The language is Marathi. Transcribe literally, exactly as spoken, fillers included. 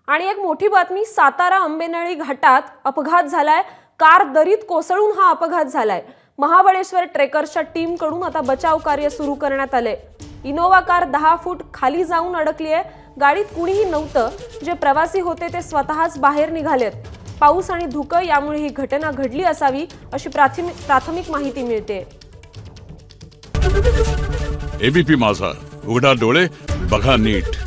आणि एक मोठी बातमी, सातारा आंबेनळी घाटात अपघात झालाय। कार दरीत कोसळून हा अपघात झालाय। महाबळेश्वर ट्रेकर्सच्या टीम कडून आता बचाव कार्य सुरू करण्यात आले। इनोवा कार दहा फूट खाली जाऊन अडकली आहे। गाडीत कुणीही नव्हतं, जे प्रवासी होते ते स्वतःच बाहेर निघालेत। पाऊस आणि धुकं यामुळे ही घटना घडली असावी अशी प्राथमिक प्राथमिक माहिती मिळते। एबीपी माझा, उघडा डोळे बघा नीट।